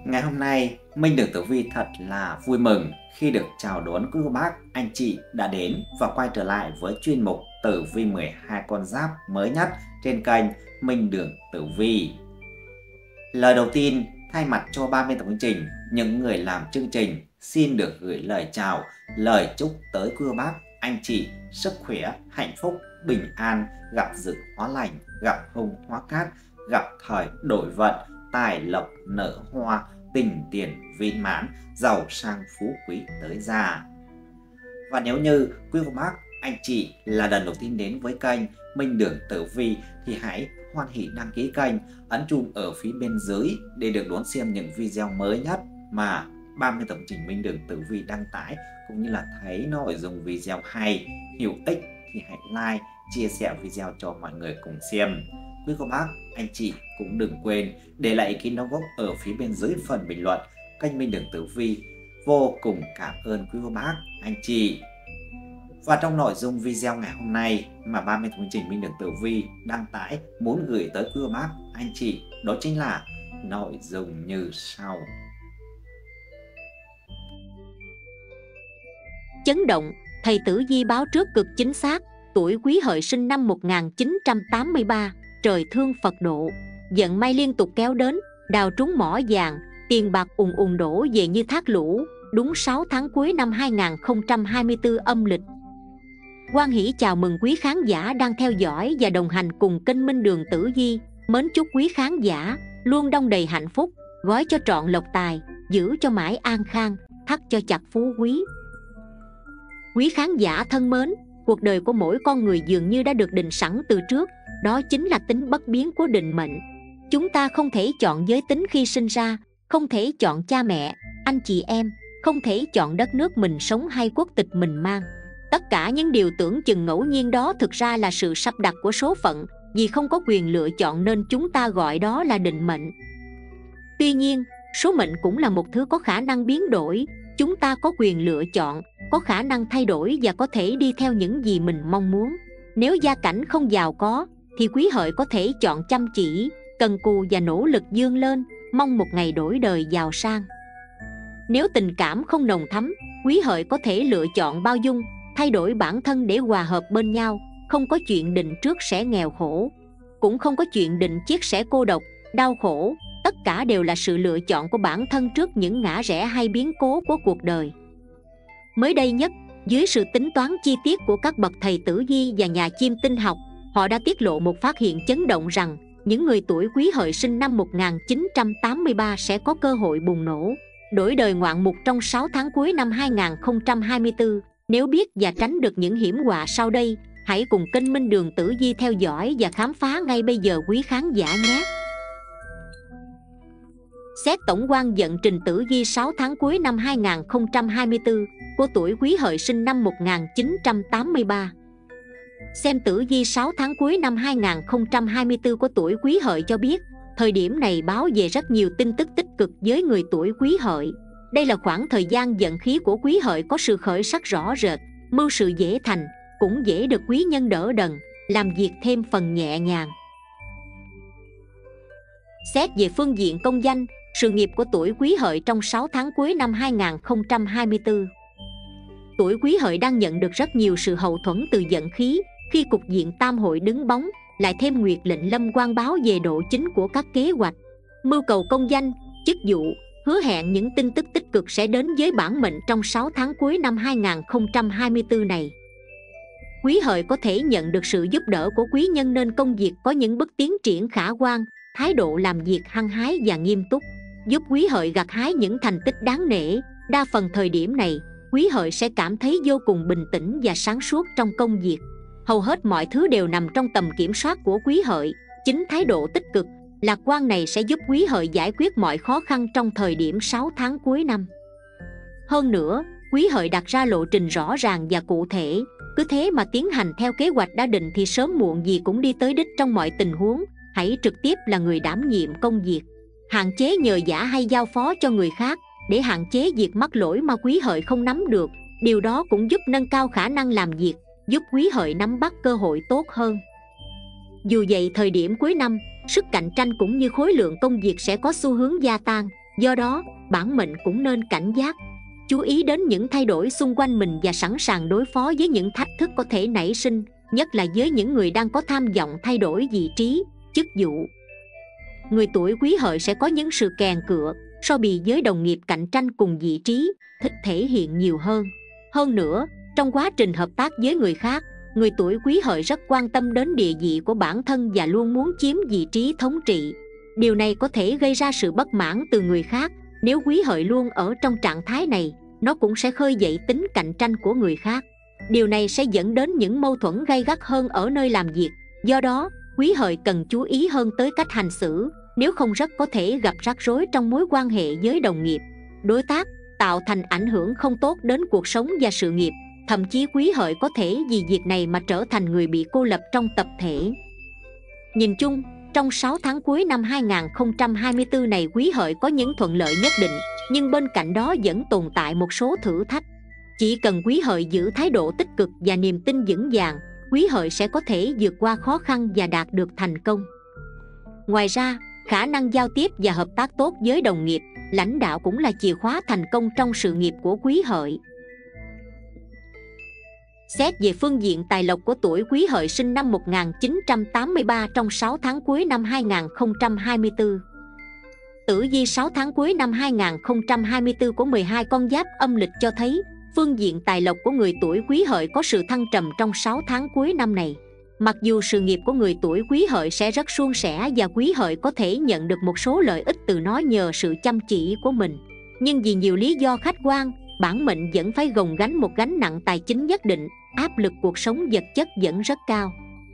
Ngày hôm nay, Minh Đường Tử Vi thật là vui mừng khi được chào đón quý cô bác, anh chị đã đến và quay trở lại với chuyên mục Tử Vi 12 con giáp mới nhất trên kênh Minh Đường Tử Vi. Lời đầu tiên, thay mặt cho ban biên tập chương trình, những người làm chương trình xin được gửi lời chào, lời chúc tới quý cô bác, anh chị sức khỏe, hạnh phúc, bình an, gặp dự hóa lành, gặp hung hóa cát, gặp thời đổi vận, tài lộc nở hoa, tình tiền viên mãn, giàu sang phú quý tới già. Và nếu như quý cô bác, anh chị là lần đầu tiên đến với kênh Minh Đường Tử Vi thì hãy hoan hỉ đăng ký kênh, ấn chuông ở phía bên dưới để được đón xem những video mới nhất mà ban biên tập chương trình Minh Đường Tử Vi đăng tải, cũng như là thấy nội dung video hay, hữu ích thì hãy like, chia sẻ video cho mọi người cùng xem. Quý cô bác, anh chị cũng đừng quên để lại ý kiến đóng góp ở phía bên dưới phần bình luận. Kênh Minh Đường Tử Vi vô cùng cảm ơn quý cô bác, anh chị. Và trong nội dung video ngày hôm nay mà ban biên tập chương trình Minh Đường Tử Vi đăng tải muốn gửi tới quý cô bác, anh chị, đó chính là nội dung như sau. Chấn động, thầy Tử Vi báo trước cực chính xác. Tuổi Quý Hợi sinh năm 1983, trời thương Phật độ, vận may liên tục kéo đến, đào trúng mỏ vàng, tiền bạc ùn ùn đổ về như thác lũ. Đúng 6 tháng cuối năm 2024 âm lịch. Hoan hỷ chào mừng quý khán giả đang theo dõi và đồng hành cùng kênh Minh Đường Tử Vi. Mến chúc quý khán giả luôn đong đầy hạnh phúc, gói cho trọn lộc tài, giữ cho mãi an khang, thắt cho chặt phú quý. Quý khán giả thân mến, cuộc đời của mỗi con người dường như đã được định sẵn từ trước, đó chính là tính bất biến của định mệnh. Chúng ta không thể chọn giới tính khi sinh ra, không thể chọn cha mẹ, anh chị em, không thể chọn đất nước mình sống hay quốc tịch mình mang. Tất cả những điều tưởng chừng ngẫu nhiên đó thực ra là sự sắp đặt của số phận, vì không có quyền lựa chọn nên chúng ta gọi đó là định mệnh. Tuy nhiên, số mệnh cũng là một thứ có khả năng biến đổi. Chúng ta có quyền lựa chọn, có khả năng thay đổi và có thể đi theo những gì mình mong muốn. Nếu gia cảnh không giàu có, thì Quý Hợi có thể chọn chăm chỉ, cần cù và nỗ lực vươn lên, mong một ngày đổi đời giàu sang. Nếu tình cảm không nồng thắm, Quý Hợi có thể lựa chọn bao dung, thay đổi bản thân để hòa hợp bên nhau. Không có chuyện định trước sẽ nghèo khổ, cũng không có chuyện định trước sẽ cô độc, đau khổ. Tất cả đều là sự lựa chọn của bản thân trước những ngã rẽ hay biến cố của cuộc đời. Mới đây nhất, dưới sự tính toán chi tiết của các bậc thầy tử vi và nhà chiêm tinh học, họ đã tiết lộ một phát hiện chấn động rằng những người tuổi Quý Hợi sinh năm 1983 sẽ có cơ hội bùng nổ, đổi đời ngoạn mục trong 6 tháng cuối năm 2024. Nếu biết và tránh được những hiểm họa sau đây, hãy cùng kênh Minh Đường Tử Vi theo dõi và khám phá ngay bây giờ quý khán giả nhé. Xét tổng quan vận trình tử vi 6 tháng cuối năm 2024 của tuổi Quý Hợi sinh năm 1983. Xem tử vi 6 tháng cuối năm 2024 của tuổi Quý Hợi cho biết, thời điểm này báo về rất nhiều tin tức tích cực với người tuổi Quý Hợi. Đây là khoảng thời gian vận khí của Quý Hợi có sự khởi sắc rõ rệt, mưu sự dễ thành, cũng dễ được quý nhân đỡ đần, làm việc thêm phần nhẹ nhàng. Xét về phương diện công danh, sự nghiệp của tuổi Quý Hợi trong 6 tháng cuối năm 2024. Tuổi Quý Hợi đang nhận được rất nhiều sự hậu thuẫn từ vận khí, khi cục diện tam hội đứng bóng, lại thêm nguyệt lệnh lâm quan báo về độ chính của các kế hoạch, mưu cầu công danh, chức vụ, hứa hẹn những tin tức tích cực sẽ đến với bản mệnh trong 6 tháng cuối năm 2024 này. Quý Hợi có thể nhận được sự giúp đỡ của quý nhân nên công việc có những bước tiến triển khả quan, thái độ làm việc hăng hái và nghiêm túc, giúp Quý Hợi gặt hái những thành tích đáng nể. Đa phần thời điểm này, Quý Hợi sẽ cảm thấy vô cùng bình tĩnh và sáng suốt trong công việc. Hầu hết mọi thứ đều nằm trong tầm kiểm soát của Quý Hợi. Chính thái độ tích cực, lạc quan này sẽ giúp Quý Hợi giải quyết mọi khó khăn trong thời điểm 6 tháng cuối năm. Hơn nữa, Quý Hợi đặt ra lộ trình rõ ràng và cụ thể, cứ thế mà tiến hành theo kế hoạch đã định thì sớm muộn gì cũng đi tới đích trong mọi tình huống. Hãy trực tiếp là người đảm nhiệm công việc, hạn chế nhờ vả hay giao phó cho người khác để hạn chế việc mắc lỗi mà Quý Hợi không nắm được. Điều đó cũng giúp nâng cao khả năng làm việc, giúp Quý Hợi nắm bắt cơ hội tốt hơn. Dù vậy, thời điểm cuối năm, sức cạnh tranh cũng như khối lượng công việc sẽ có xu hướng gia tăng. Do đó, bản mệnh cũng nên cảnh giác, chú ý đến những thay đổi xung quanh mình và sẵn sàng đối phó với những thách thức có thể nảy sinh, nhất là với những người đang có tham vọng thay đổi vị trí, chức vụ. Người tuổi Quý Hợi sẽ có những sự kèn cựa, so bì với đồng nghiệp cạnh tranh cùng vị trí, thích thể hiện nhiều hơn. Hơn nữa, trong quá trình hợp tác với người khác, người tuổi Quý Hợi rất quan tâm đến địa vị của bản thân và luôn muốn chiếm vị trí thống trị. Điều này có thể gây ra sự bất mãn từ người khác. Nếu Quý Hợi luôn ở trong trạng thái này, nó cũng sẽ khơi dậy tính cạnh tranh của người khác. Điều này sẽ dẫn đến những mâu thuẫn gay gắt hơn ở nơi làm việc. Do đó, Quý Hợi cần chú ý hơn tới cách hành xử, nếu không rất có thể gặp rắc rối trong mối quan hệ với đồng nghiệp, đối tác, tạo thành ảnh hưởng không tốt đến cuộc sống và sự nghiệp. Thậm chí Quý Hợi có thể vì việc này mà trở thành người bị cô lập trong tập thể. Nhìn chung, trong 6 tháng cuối năm 2024 này, Quý Hợi có những thuận lợi nhất định, nhưng bên cạnh đó vẫn tồn tại một số thử thách. Chỉ cần Quý Hợi giữ thái độ tích cực và niềm tin vững vàng, Quý Hợi sẽ có thể vượt qua khó khăn và đạt được thành công. Ngoài ra, khả năng giao tiếp và hợp tác tốt với đồng nghiệp, lãnh đạo cũng là chìa khóa thành công trong sự nghiệp của Quý Hợi. Xét về phương diện tài lộc của tuổi Quý Hợi sinh năm 1983 trong 6 tháng cuối năm 2024. Tử vi 6 tháng cuối năm 2024 của 12 con giáp âm lịch cho thấy phương diện tài lộc của người tuổi Quý Hợi có sự thăng trầm trong 6 tháng cuối năm này. Mặc dù sự nghiệp của người tuổi Quý Hợi sẽ rất suôn sẻ và Quý Hợi có thể nhận được một số lợi ích từ nó nhờ sự chăm chỉ của mình, nhưng vì nhiều lý do khách quan, bản mệnh vẫn phải gồng gánh một gánh nặng tài chính nhất định. Áp lực cuộc sống vật chất vẫn rất cao.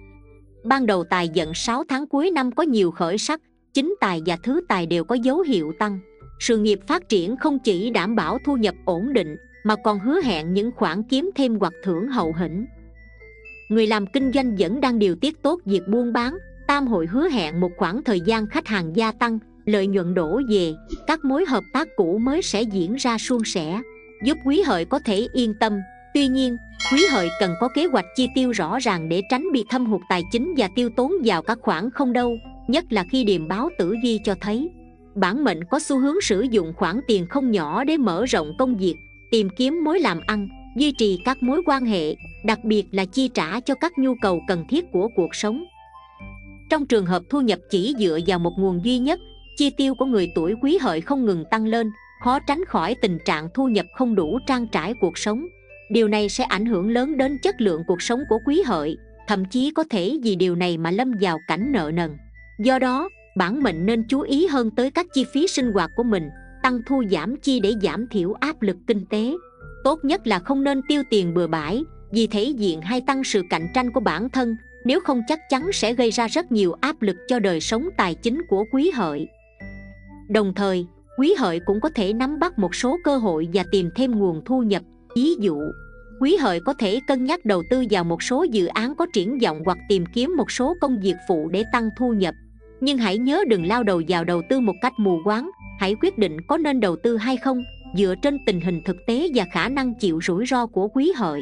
Ban đầu tài vận 6 tháng cuối năm có nhiều khởi sắc, chính tài và thứ tài đều có dấu hiệu tăng. Sự nghiệp phát triển không chỉ đảm bảo thu nhập ổn định, mà còn hứa hẹn những khoản kiếm thêm hoặc thưởng hậu hĩnh. Người làm kinh doanh vẫn đang điều tiết tốt việc buôn bán, tam hội hứa hẹn một khoảng thời gian khách hàng gia tăng, lợi nhuận đổ về, các mối hợp tác cũ mới sẽ diễn ra suôn sẻ, giúp Quý Hợi có thể yên tâm. Tuy nhiên, Quý Hợi cần có kế hoạch chi tiêu rõ ràng để tránh bị thâm hụt tài chính và tiêu tốn vào các khoản không đâu, nhất là khi điềm báo tử vi cho thấy bản mệnh có xu hướng sử dụng khoản tiền không nhỏ để mở rộng công việc, tìm kiếm mối làm ăn, duy trì các mối quan hệ, đặc biệt là chi trả cho các nhu cầu cần thiết của cuộc sống. Trong trường hợp thu nhập chỉ dựa vào một nguồn duy nhất, chi tiêu của người tuổi Quý Hợi không ngừng tăng lên, khó tránh khỏi tình trạng thu nhập không đủ trang trải cuộc sống. Điều này sẽ ảnh hưởng lớn đến chất lượng cuộc sống của Quý Hợi, thậm chí có thể vì điều này mà lâm vào cảnh nợ nần. Do đó, bản mệnh nên chú ý hơn tới các chi phí sinh hoạt của mình, tăng thu giảm chi để giảm thiểu áp lực kinh tế. Tốt nhất là không nên tiêu tiền bừa bãi, vì thể diện hay tăng sự cạnh tranh của bản thân, nếu không chắc chắn sẽ gây ra rất nhiều áp lực cho đời sống tài chính của Quý Hợi. Đồng thời, Quý Hợi cũng có thể nắm bắt một số cơ hội và tìm thêm nguồn thu nhập. Ví dụ, Quý Hợi có thể cân nhắc đầu tư vào một số dự án có triển vọng hoặc tìm kiếm một số công việc phụ để tăng thu nhập. Nhưng hãy nhớ đừng lao đầu vào đầu tư một cách mù quáng, hãy quyết định có nên đầu tư hay không, dựa trên tình hình thực tế và khả năng chịu rủi ro của Quý Hợi.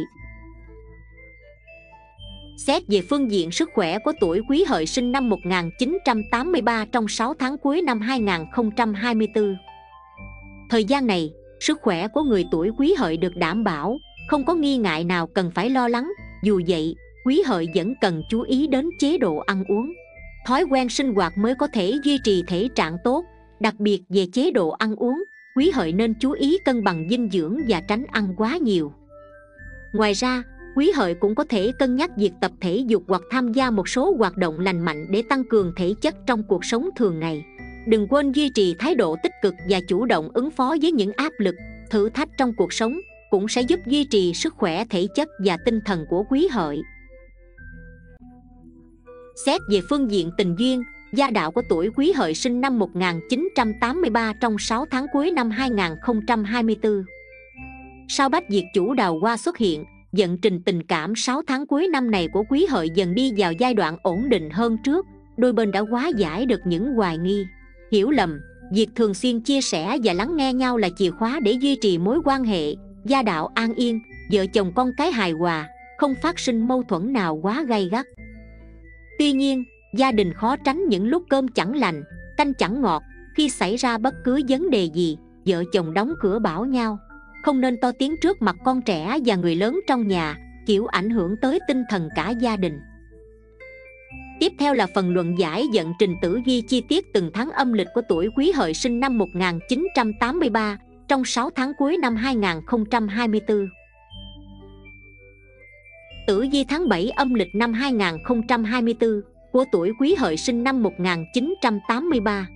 Xét về phương diện sức khỏe của tuổi Quý Hợi sinh năm 1983 trong 6 tháng cuối năm 2024. Thời gian này, sức khỏe của người tuổi Quý Hợi được đảm bảo, không có nghi ngại nào cần phải lo lắng. Dù vậy, Quý Hợi vẫn cần chú ý đến chế độ ăn uống. Thói quen sinh hoạt mới có thể duy trì thể trạng tốt. Đặc biệt về chế độ ăn uống, Quý Hợi nên chú ý cân bằng dinh dưỡng và tránh ăn quá nhiều. Ngoài ra, Quý Hợi cũng có thể cân nhắc việc tập thể dục hoặc tham gia một số hoạt động lành mạnh để tăng cường thể chất trong cuộc sống thường ngày. Đừng quên duy trì thái độ tích cực và chủ động ứng phó với những áp lực, thử thách trong cuộc sống, cũng sẽ giúp duy trì sức khỏe thể chất và tinh thần của Quý Hợi. Xét về phương diện tình duyên, gia đạo của tuổi Quý Hợi sinh năm 1983 trong 6 tháng cuối năm 2024. Sao Bách Diệt Chủ Đào Hoa xuất hiện, vận trình tình cảm 6 tháng cuối năm này của Quý Hợi dần đi vào giai đoạn ổn định hơn trước. Đôi bên đã hóa giải được những hoài nghi, hiểu lầm. Việc thường xuyên chia sẻ và lắng nghe nhau là chìa khóa để duy trì mối quan hệ. Gia đạo an yên, vợ chồng con cái hài hòa, không phát sinh mâu thuẫn nào quá gay gắt. Tuy nhiên, gia đình khó tránh những lúc cơm chẳng lành, canh chẳng ngọt, Khi xảy ra bất cứ vấn đề gì, vợ chồng đóng cửa bảo nhau, không nên to tiếng trước mặt con trẻ và người lớn trong nhà, kiểu ảnh hưởng tới tinh thần cả gia đình. Tiếp theo là phần luận giải vận trình tử vi chi tiết từng tháng âm lịch của tuổi Quý Hợi sinh năm 1983 trong 6 tháng cuối năm 2024. Tử vi tháng 7 âm lịch năm 2024 của tuổi Quý Hợi sinh năm 1983.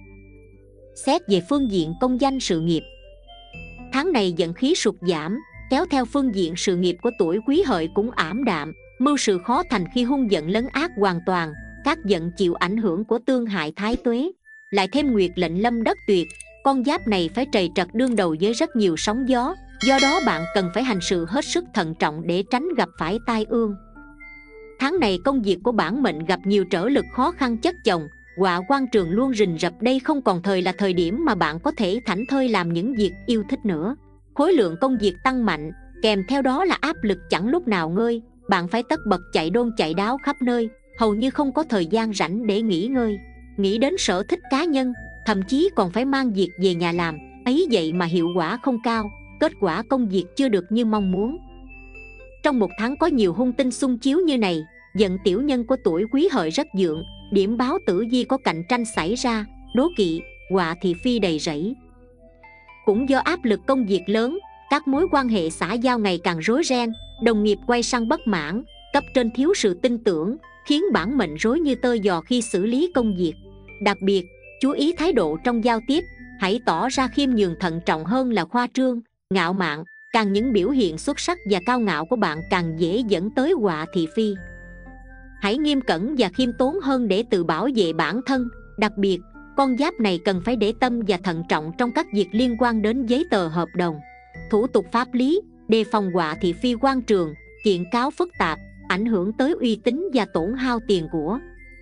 Xét về phương diện công danh sự nghiệp, tháng này vận khí sụt giảm, kéo theo phương diện sự nghiệp của tuổi Quý Hợi cũng ảm đạm, mưu sự khó thành khi hung vận lấn át hoàn toàn, các vận chịu ảnh hưởng của tương hại thái tuế, lại thêm nguyệt lệnh lâm đất tuyệt, con giáp này phải trầy trật đương đầu với rất nhiều sóng gió, do đó bạn cần phải hành sự hết sức thận trọng để tránh gặp phải tai ương. Tháng này công việc của bản mệnh gặp nhiều trở lực khó khăn chất chồng, họa quan trường luôn rình rập, đây không còn là thời điểm mà bạn có thể thảnh thơi làm những việc yêu thích nữa. Khối lượng công việc tăng mạnh, kèm theo đó là áp lực chẳng lúc nào ngơi, bạn phải tất bật chạy đôn chạy đáo khắp nơi, hầu như không có thời gian rảnh để nghỉ ngơi, nghĩ đến sở thích cá nhân, thậm chí còn phải mang việc về nhà làm, ấy vậy mà hiệu quả không cao, kết quả công việc chưa được như mong muốn. Trong một tháng có nhiều hung tinh xung chiếu như này, vận tiểu nhân của tuổi Quý Hợi rất vượng, điểm báo tử vi có cạnh tranh xảy ra, đố kỵ, họa thị phi đầy rẫy. Cũng do áp lực công việc lớn, các mối quan hệ xã giao ngày càng rối ren, đồng nghiệp quay sang bất mãn, cấp trên thiếu sự tin tưởng, khiến bản mệnh rối như tơ giò khi xử lý công việc. Đặc biệt, chú ý thái độ trong giao tiếp, hãy tỏ ra khiêm nhường thận trọng hơn là khoa trương, ngạo mạn, càng những biểu hiện xuất sắc và cao ngạo của bạn càng dễ dẫn tới họa thị phi. Hãy nghiêm cẩn và khiêm tốn hơn để tự bảo vệ bản thân, đặc biệt, con giáp này cần phải để tâm và thận trọng trong các việc liên quan đến giấy tờ hợp đồng, thủ tục pháp lý, đề phòng họa thị phi quan trường, kiện cáo phức tạp, ảnh hưởng tới uy tín và tổn hao tiền của.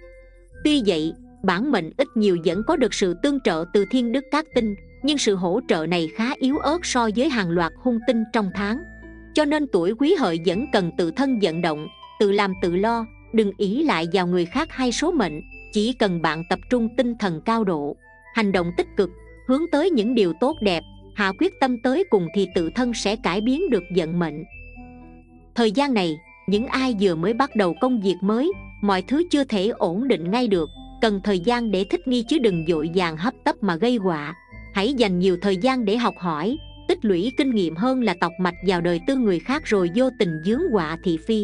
Tuy vậy, bản mệnh ít nhiều vẫn có được sự tương trợ từ thiên đức các tinh, nhưng sự hỗ trợ này khá yếu ớt so với hàng loạt hung tinh trong tháng. Cho nên tuổi Quý Hợi vẫn cần tự thân vận động, tự làm tự lo, đừng ỷ lại vào người khác hay số mệnh, chỉ cần bạn tập trung tinh thần cao độ, hành động tích cực, hướng tới những điều tốt đẹp, hạ quyết tâm tới cùng thì tự thân sẽ cải biến được vận mệnh. Thời gian này, những ai vừa mới bắt đầu công việc mới, mọi thứ chưa thể ổn định ngay được, cần thời gian để thích nghi chứ đừng vội vàng hấp tấp mà gây họa. Hãy dành nhiều thời gian để học hỏi, tích lũy kinh nghiệm hơn là tọc mạch vào đời tư người khác rồi vô tình vướng họa thị phi.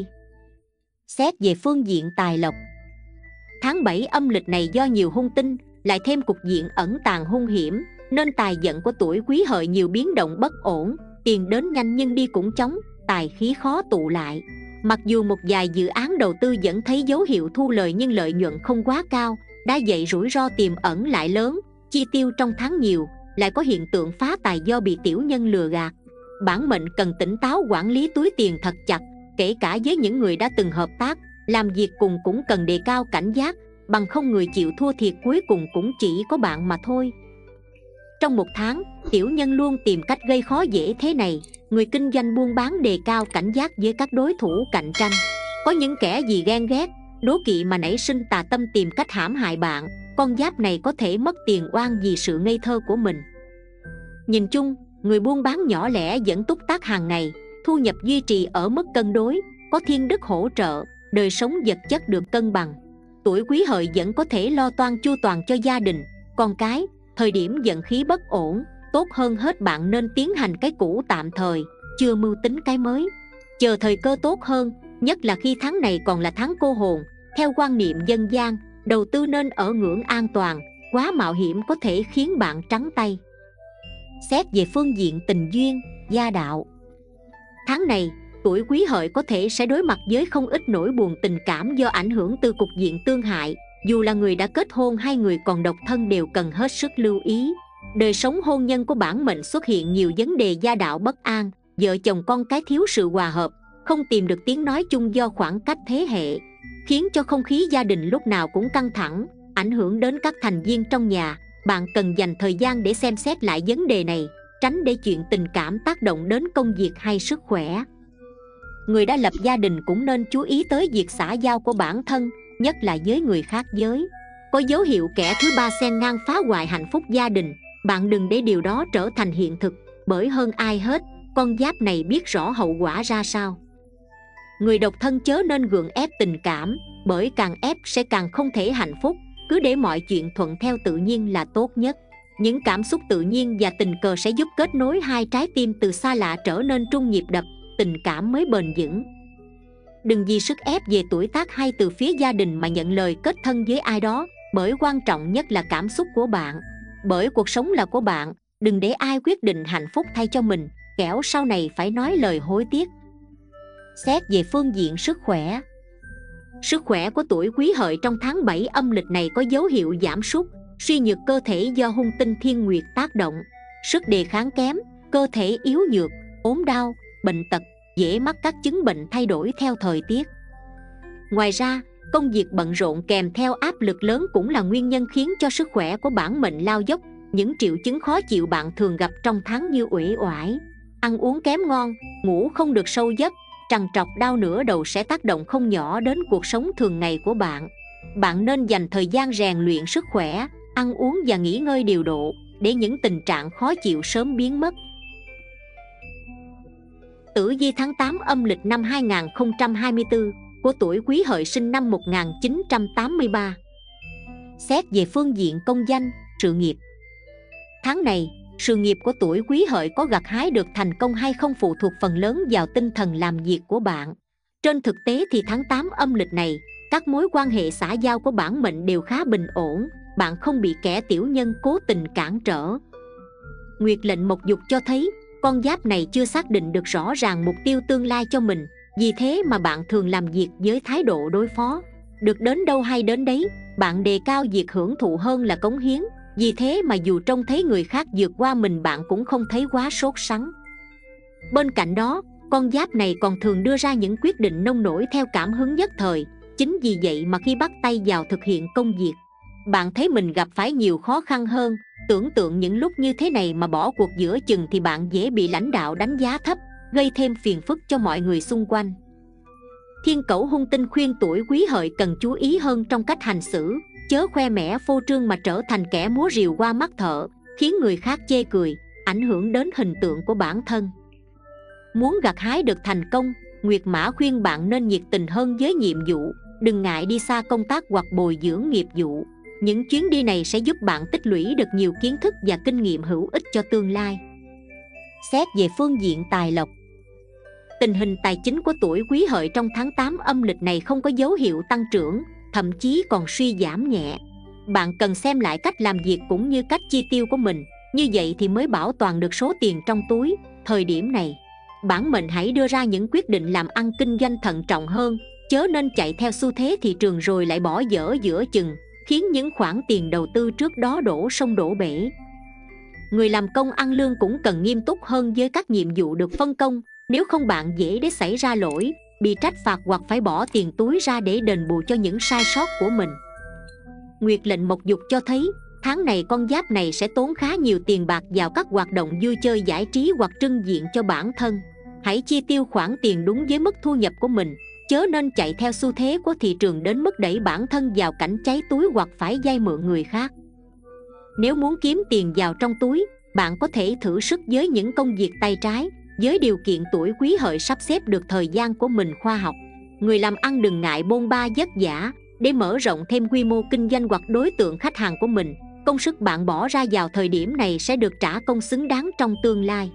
Xét về phương diện tài lộc, tháng 7 âm lịch này do nhiều hung tinh, lại thêm cục diện ẩn tàng hung hiểm, nên tài vận của tuổi Quý Hợi nhiều biến động bất ổn, tiền đến nhanh nhưng đi cũng chóng, tài khí khó tụ lại. Mặc dù một vài dự án đầu tư vẫn thấy dấu hiệu thu lời nhưng lợi nhuận không quá cao, đã vậy rủi ro tiềm ẩn lại lớn, chi tiêu trong tháng nhiều, lại có hiện tượng phá tài do bị tiểu nhân lừa gạt. Bản mệnh cần tỉnh táo quản lý túi tiền thật chặt, kể cả với những người đã từng hợp tác, làm việc cùng cũng cần đề cao cảnh giác, bằng không người chịu thua thiệt cuối cùng cũng chỉ có bạn mà thôi. Trong một tháng, tiểu nhân luôn tìm cách gây khó dễ thế này, người kinh doanh buôn bán đề cao cảnh giác với các đối thủ cạnh tranh. Có những kẻ gì ghen ghét, đố kỵ mà nảy sinh tà tâm tìm cách hãm hại bạn, con giáp này có thể mất tiền oan vì sự ngây thơ của mình. Nhìn chung, người buôn bán nhỏ lẻ vẫn túc tác hàng ngày, thu nhập duy trì ở mức cân đối, có thiên đức hỗ trợ, đời sống vật chất được cân bằng. Tuổi Quý Hợi vẫn có thể lo toan chu toàn cho gia đình, con cái. Thời điểm vận khí bất ổn, tốt hơn hết bạn nên tiến hành cái cũ tạm thời, chưa mưu tính cái mới, chờ thời cơ tốt hơn, nhất là khi tháng này còn là tháng cô hồn. Theo quan niệm dân gian, đầu tư nên ở ngưỡng an toàn, quá mạo hiểm có thể khiến bạn trắng tay. Xét về phương diện tình duyên, gia đạo, tháng này, tuổi Quý Hợi có thể sẽ đối mặt với không ít nỗi buồn tình cảm do ảnh hưởng từ cục diện tương hại. Dù là người đã kết hôn hay người còn độc thân đều cần hết sức lưu ý. Đời sống hôn nhân của bản mệnh xuất hiện nhiều vấn đề gia đạo bất an, vợ chồng con cái thiếu sự hòa hợp, không tìm được tiếng nói chung do khoảng cách thế hệ, khiến cho không khí gia đình lúc nào cũng căng thẳng, ảnh hưởng đến các thành viên trong nhà. Bạn cần dành thời gian để xem xét lại vấn đề này, tránh để chuyện tình cảm tác động đến công việc hay sức khỏe. Người đã lập gia đình cũng nên chú ý tới việc xã giao của bản thân, nhất là với người khác giới. có dấu hiệu kẻ thứ ba xen ngang phá hoại hạnh phúc gia đình, bạn đừng để điều đó trở thành hiện thực, bởi hơn ai hết, con giáp này biết rõ hậu quả ra sao. Người độc thân chớ nên gượng ép tình cảm, bởi càng ép sẽ càng không thể hạnh phúc, cứ để mọi chuyện thuận theo tự nhiên là tốt nhất. Những cảm xúc tự nhiên và tình cờ sẽ giúp kết nối hai trái tim từ xa lạ trở nên trung nhịp đập, tình cảm mới bền vững. Đừng vì sức ép về tuổi tác hay từ phía gia đình mà nhận lời kết thân với ai đó, bởi quan trọng nhất là cảm xúc của bạn. Bởi cuộc sống là của bạn, đừng để ai quyết định hạnh phúc thay cho mình, kẻo sau này phải nói lời hối tiếc. Xét về phương diện sức khỏe. Sức khỏe của tuổi Quý Hợi trong tháng 7 âm lịch này có dấu hiệu giảm sút, suy nhược cơ thể do hung tinh thiên nguyệt tác động, sức đề kháng kém, cơ thể yếu nhược, ốm đau, bệnh tật, dễ mắc các chứng bệnh thay đổi theo thời tiết. Ngoài ra, công việc bận rộn kèm theo áp lực lớn cũng là nguyên nhân khiến cho sức khỏe của bản mệnh lao dốc. Những triệu chứng khó chịu bạn thường gặp trong tháng như uể oải, ăn uống kém ngon, ngủ không được sâu giấc, trằn trọc đau nửa đầu sẽ tác động không nhỏ đến cuộc sống thường ngày của bạn. Bạn nên dành thời gian rèn luyện sức khỏe, ăn uống và nghỉ ngơi điều độ để những tình trạng khó chịu sớm biến mất. Tử vi tháng 8 âm lịch năm 2024 của tuổi Quý Hợi sinh năm 1983. Xét về phương diện công danh, sự nghiệp. Tháng này, sự nghiệp của tuổi Quý Hợi có gặt hái được thành công hay không phụ thuộc phần lớn vào tinh thần làm việc của bạn. Trên thực tế thì tháng 8 âm lịch này, các mối quan hệ xã giao của bản mệnh đều khá bình ổn, bạn không bị kẻ tiểu nhân cố tình cản trở. Nguyệt lệnh mộc dục cho thấy, con giáp này chưa xác định được rõ ràng mục tiêu tương lai cho mình, vì thế mà bạn thường làm việc với thái độ đối phó. Được đến đâu hay đến đấy, bạn đề cao việc hưởng thụ hơn là cống hiến, vì thế mà dù trông thấy người khác vượt qua mình bạn cũng không thấy quá sốt sắng. Bên cạnh đó, con giáp này còn thường đưa ra những quyết định nông nổi theo cảm hứng nhất thời. Chính vì vậy mà khi bắt tay vào thực hiện công việc, bạn thấy mình gặp phải nhiều khó khăn hơn. Tưởng tượng những lúc như thế này mà bỏ cuộc giữa chừng thì bạn dễ bị lãnh đạo đánh giá thấp, gây thêm phiền phức cho mọi người xung quanh. Thiên Cẩu hung tinh khuyên tuổi Quý Hợi cần chú ý hơn trong cách hành xử, chớ khoe mẽ phô trương mà trở thành kẻ múa rìu qua mắt thợ, khiến người khác chê cười, ảnh hưởng đến hình tượng của bản thân. Muốn gặt hái được thành công, Nguyệt Mã khuyên bạn nên nhiệt tình hơn với nhiệm vụ, đừng ngại đi xa công tác hoặc bồi dưỡng nghiệp vụ. Những chuyến đi này sẽ giúp bạn tích lũy được nhiều kiến thức và kinh nghiệm hữu ích cho tương lai. Xét về phương diện tài lộc. Tình hình tài chính của tuổi Quý Hợi trong tháng 8 âm lịch này không có dấu hiệu tăng trưởng, thậm chí còn suy giảm nhẹ. Bạn cần xem lại cách làm việc cũng như cách chi tiêu của mình, như vậy thì mới bảo toàn được số tiền trong túi. Thời điểm này, bản mệnh hãy đưa ra những quyết định làm ăn kinh doanh thận trọng hơn, chớ nên chạy theo xu thế thị trường rồi lại bỏ dở giữa chừng, khiến những khoản tiền đầu tư trước đó đổ sông đổ bể. Người làm công ăn lương cũng cần nghiêm túc hơn với các nhiệm vụ được phân công, nếu không bạn dễ để xảy ra lỗi, bị trách phạt hoặc phải bỏ tiền túi ra để đền bù cho những sai sót của mình. Nguyệt lệnh mộc dục cho thấy, tháng này con giáp này sẽ tốn khá nhiều tiền bạc vào các hoạt động vui chơi giải trí hoặc trưng diện cho bản thân. Hãy chi tiêu khoản tiền đúng với mức thu nhập của mình, chớ nên chạy theo xu thế của thị trường đến mức đẩy bản thân vào cảnh cháy túi hoặc phải vay mượn người khác. Nếu muốn kiếm tiền vào trong túi, bạn có thể thử sức với những công việc tay trái, với điều kiện tuổi Quý Hợi sắp xếp được thời gian của mình khoa học. Người làm ăn đừng ngại bôn ba vất vả để mở rộng thêm quy mô kinh doanh hoặc đối tượng khách hàng của mình. Công sức bạn bỏ ra vào thời điểm này sẽ được trả công xứng đáng trong tương lai.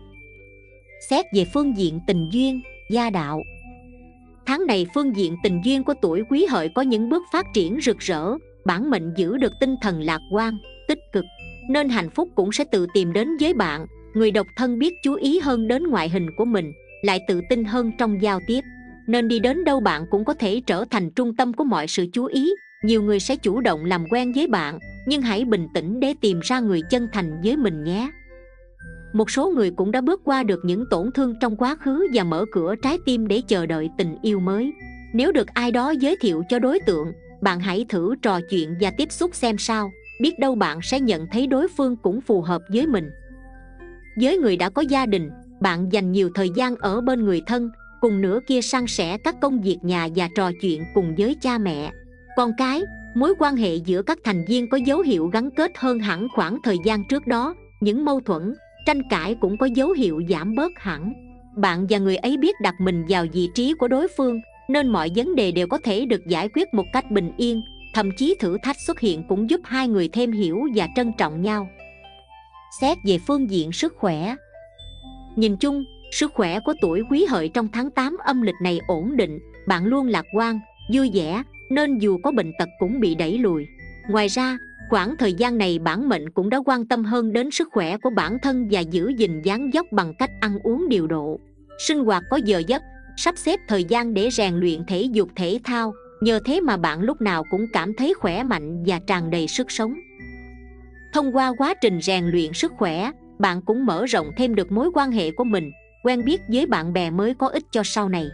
Xét về phương diện tình duyên, gia đạo. Tháng này phương diện tình duyên của tuổi Quý Hợi có những bước phát triển rực rỡ, bản mệnh giữ được tinh thần lạc quan, tích cực, nên hạnh phúc cũng sẽ tự tìm đến với bạn. Người độc thân biết chú ý hơn đến ngoại hình của mình, lại tự tin hơn trong giao tiếp, nên đi đến đâu bạn cũng có thể trở thành trung tâm của mọi sự chú ý. Nhiều người sẽ chủ động làm quen với bạn, nhưng hãy bình tĩnh để tìm ra người chân thành với mình nhé. Một số người cũng đã bước qua được những tổn thương trong quá khứ và mở cửa trái tim để chờ đợi tình yêu mới. Nếu được ai đó giới thiệu cho đối tượng, bạn hãy thử trò chuyện và tiếp xúc xem sao, biết đâu bạn sẽ nhận thấy đối phương cũng phù hợp với mình. Với người đã có gia đình, bạn dành nhiều thời gian ở bên người thân, cùng nửa kia san sẻ các công việc nhà và trò chuyện cùng với cha mẹ, con cái. Mối quan hệ giữa các thành viên có dấu hiệu gắn kết hơn hẳn khoảng thời gian trước đó. Những mâu thuẫn, tranh cãi cũng có dấu hiệu giảm bớt hẳn. Bạn và người ấy biết đặt mình vào vị trí của đối phương, nên mọi vấn đề đều có thể được giải quyết một cách bình yên. Thậm chí thử thách xuất hiện cũng giúp hai người thêm hiểu và trân trọng nhau. Xét về phương diện sức khỏe. Nhìn chung, sức khỏe của tuổi Quý Hợi trong tháng 8 âm lịch này ổn định. Bạn luôn lạc quan, vui vẻ, nên dù có bệnh tật cũng bị đẩy lùi. Ngoài ra, khoảng thời gian này bản mệnh cũng đã quan tâm hơn đến sức khỏe của bản thân và giữ gìn dáng dấp bằng cách ăn uống điều độ, sinh hoạt có giờ giấc, sắp xếp thời gian để rèn luyện thể dục thể thao. Nhờ thế mà bạn lúc nào cũng cảm thấy khỏe mạnh và tràn đầy sức sống. Thông qua quá trình rèn luyện sức khỏe, bạn cũng mở rộng thêm được mối quan hệ của mình, quen biết với bạn bè mới có ích cho sau này.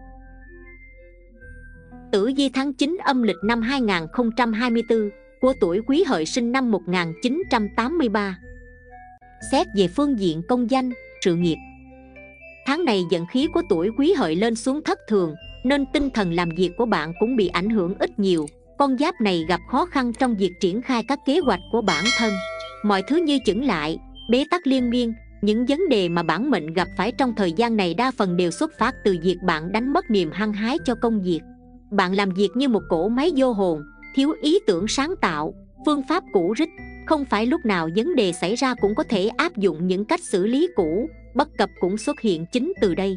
Tử vi tháng 9 âm lịch năm 2024 của tuổi Quý Hợi sinh năm 1983. Xét về phương diện công danh, sự nghiệp. Tháng này vận khí của tuổi Quý Hợi lên xuống thất thường, nên tinh thần làm việc của bạn cũng bị ảnh hưởng ít nhiều. Con giáp này gặp khó khăn trong việc triển khai các kế hoạch của bản thân. Mọi thứ như chững lại, bế tắc liên miên. Những vấn đề mà bản mệnh gặp phải trong thời gian này đa phần đều xuất phát từ việc bạn đánh mất niềm hăng hái cho công việc. Bạn làm việc như một cỗ máy vô hồn, thiếu ý tưởng sáng tạo, phương pháp cũ rích. Không phải lúc nào vấn đề xảy ra cũng có thể áp dụng những cách xử lý cũ. Bất cập cũng xuất hiện chính từ đây.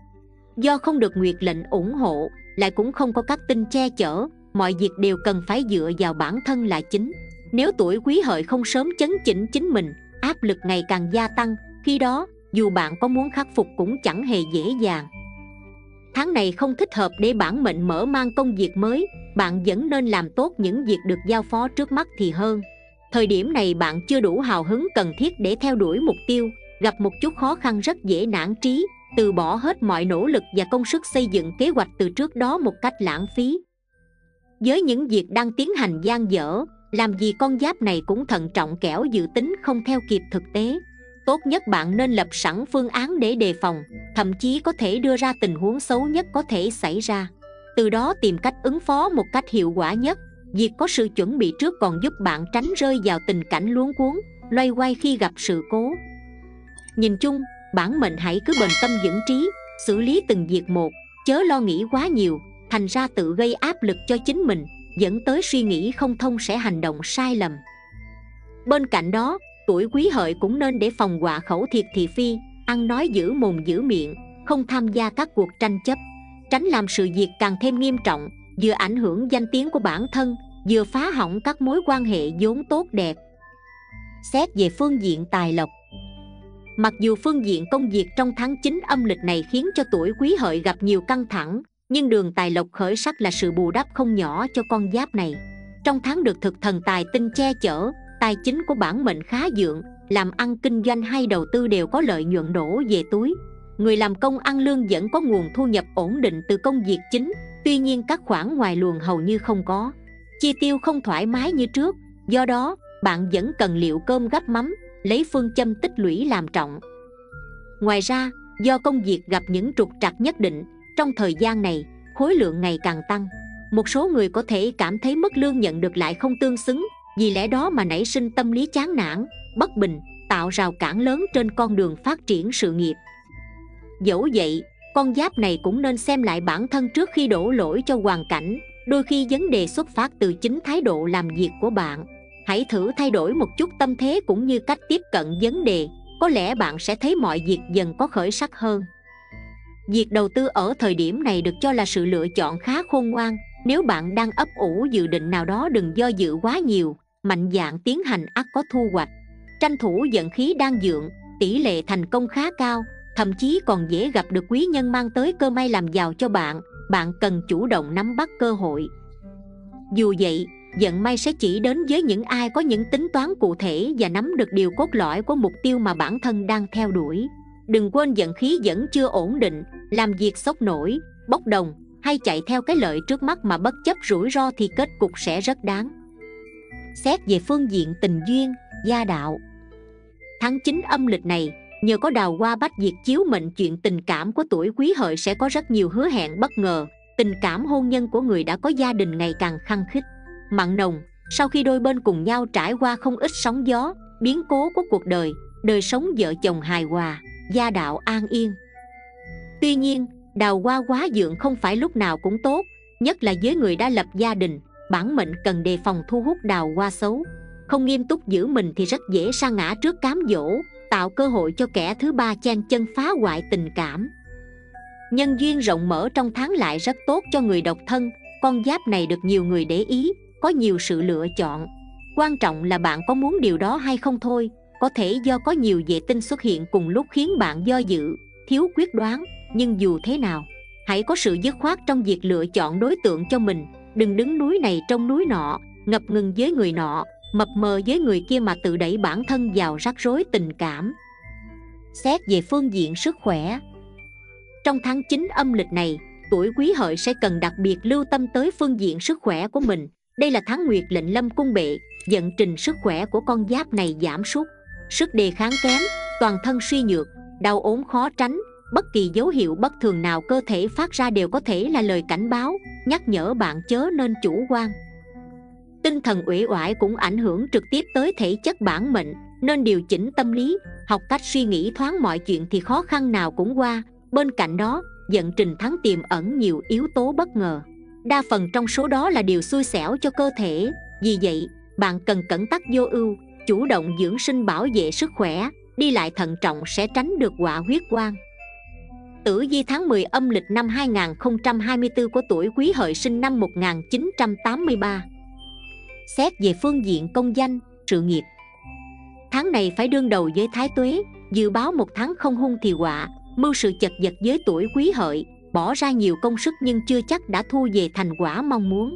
Do không được nguyệt lệnh ủng hộ, lại cũng không có các tinh che chở, mọi việc đều cần phải dựa vào bản thân là chính. Nếu tuổi Quý Hợi không sớm chấn chỉnh chính mình, áp lực ngày càng gia tăng. Khi đó, dù bạn có muốn khắc phục cũng chẳng hề dễ dàng. Tháng này không thích hợp để bản mệnh mở mang công việc mới. Bạn vẫn nên làm tốt những việc được giao phó trước mắt thì hơn. Thời điểm này bạn chưa đủ hào hứng cần thiết để theo đuổi mục tiêu. Gặp một chút khó khăn rất dễ nản trí, từ bỏ hết mọi nỗ lực và công sức xây dựng kế hoạch từ trước đó một cách lãng phí. Với những việc đang tiến hành dang dở, làm gì con giáp này cũng thận trọng kẻo dự tính không theo kịp thực tế. Tốt nhất bạn nên lập sẵn phương án để đề phòng, thậm chí có thể đưa ra tình huống xấu nhất có thể xảy ra. Từ đó tìm cách ứng phó một cách hiệu quả nhất. Việc có sự chuẩn bị trước còn giúp bạn tránh rơi vào tình cảnh luống cuống, loay hoay khi gặp sự cố. Nhìn chung, bản mệnh hãy cứ bền tâm vững trí, xử lý từng việc một, chớ lo nghĩ quá nhiều, thành ra tự gây áp lực cho chính mình, dẫn tới suy nghĩ không thông sẽ hành động sai lầm. Bên cạnh đó, tuổi Quý Hợi cũng nên để phòng họa khẩu thiệt thị phi, ăn nói giữ mồm giữ miệng, không tham gia các cuộc tranh chấp, tránh làm sự việc càng thêm nghiêm trọng, vừa ảnh hưởng danh tiếng của bản thân, vừa phá hỏng các mối quan hệ vốn tốt đẹp. Xét về phương diện tài lộc. Mặc dù phương diện công việc trong tháng 9 âm lịch này khiến cho tuổi Quý Hợi gặp nhiều căng thẳng, nhưng đường tài lộc khởi sắc là sự bù đắp không nhỏ cho con giáp này. Trong tháng được thực thần tài tinh che chở, tài chính của bản mệnh khá vượng, làm ăn kinh doanh hay đầu tư đều có lợi nhuận đổ về túi. Người làm công ăn lương vẫn có nguồn thu nhập ổn định từ công việc chính, tuy nhiên các khoản ngoài luồng hầu như không có. Chi tiêu không thoải mái như trước, do đó bạn vẫn cần liệu cơm gắp mắm, lấy phương châm tích lũy làm trọng. Ngoài ra, do công việc gặp những trục trặc nhất định, trong thời gian này, khối lượng ngày càng tăng. Một số người có thể cảm thấy mức lương nhận được lại không tương xứng, vì lẽ đó mà nảy sinh tâm lý chán nản, bất bình, tạo rào cản lớn trên con đường phát triển sự nghiệp. Dẫu vậy, con giáp này cũng nên xem lại bản thân trước khi đổ lỗi cho hoàn cảnh. Đôi khi vấn đề xuất phát từ chính thái độ làm việc của bạn. Hãy thử thay đổi một chút tâm thế cũng như cách tiếp cận vấn đề, có lẽ bạn sẽ thấy mọi việc dần có khởi sắc hơn. Việc đầu tư ở thời điểm này được cho là sự lựa chọn khá khôn ngoan. Nếu bạn đang ấp ủ dự định nào đó đừng do dự quá nhiều, mạnh dạn tiến hành ắt có thu hoạch. Tranh thủ vận khí đang vượng, tỷ lệ thành công khá cao, thậm chí còn dễ gặp được quý nhân mang tới cơ may làm giàu cho bạn. Bạn cần chủ động nắm bắt cơ hội. Dù vậy, vận may sẽ chỉ đến với những ai có những tính toán cụ thể và nắm được điều cốt lõi của mục tiêu mà bản thân đang theo đuổi. Đừng quên vận khí vẫn chưa ổn định, làm việc sốc nổi, bốc đồng hay chạy theo cái lợi trước mắt mà bất chấp rủi ro thì kết cục sẽ rất đáng. Xét về phương diện tình duyên, gia đạo. Tháng 9 âm lịch này, nhờ có đào hoa bách diệt chiếu mệnh, chuyện tình cảm của tuổi Quý Hợi sẽ có rất nhiều hứa hẹn bất ngờ. Tình cảm hôn nhân của người đã có gia đình ngày càng khăng khít. mặn nồng. Sau khi đôi bên cùng nhau trải qua không ít sóng gió, biến cố của cuộc đời, đời sống vợ chồng hài hòa, gia đạo an yên. Tuy nhiên, đào hoa quá dượng không phải lúc nào cũng tốt, nhất là với người đã lập gia đình. Bản mệnh cần đề phòng thu hút đào hoa xấu. Không nghiêm túc giữ mình thì rất dễ sa ngã trước cám dỗ, tạo cơ hội cho kẻ thứ ba chen chân phá hoại tình cảm. Nhân duyên rộng mở trong tháng lại rất tốt cho người độc thân. Con giáp này được nhiều người để ý, có nhiều sự lựa chọn. Quan trọng là bạn có muốn điều đó hay không thôi. Có thể do có nhiều vệ tinh xuất hiện cùng lúc khiến bạn do dự, thiếu quyết đoán. Nhưng dù thế nào, hãy có sự dứt khoát trong việc lựa chọn đối tượng cho mình. Đừng đứng núi này trông núi nọ, ngập ngừng với người nọ, mập mờ với người kia mà tự đẩy bản thân vào rắc rối tình cảm. Xét về phương diện sức khỏe, trong tháng 9 âm lịch này, tuổi Quý Hợi sẽ cần đặc biệt lưu tâm tới phương diện sức khỏe của mình. Đây là tháng Nguyệt lệnh Lâm cung bệ, vận trình sức khỏe của con giáp này giảm sút, sức đề kháng kém, toàn thân suy nhược, đau ốm khó tránh. Bất kỳ dấu hiệu bất thường nào cơ thể phát ra đều có thể là lời cảnh báo, nhắc nhở bạn chớ nên chủ quan. Tinh thần uể oải cũng ảnh hưởng trực tiếp tới thể chất bản mệnh, nên điều chỉnh tâm lý, học cách suy nghĩ thoáng mọi chuyện thì khó khăn nào cũng qua. Bên cạnh đó, vận trình tháng tiềm ẩn nhiều yếu tố bất ngờ. Đa phần trong số đó là điều xui xẻo cho cơ thể. Vì vậy, bạn cần cẩn tắc vô ưu, chủ động dưỡng sinh bảo vệ sức khỏe, đi lại thận trọng sẽ tránh được họa huyết quang. Tử vi tháng 10 âm lịch năm 2024 của tuổi Quý Hợi sinh năm 1983. Xét về phương diện công danh, sự nghiệp, tháng này phải đương đầu với Thái Tuế, dự báo một tháng không hung thì họa. Mưu sự chật vật với tuổi Quý Hợi, bỏ ra nhiều công sức nhưng chưa chắc đã thu về thành quả mong muốn.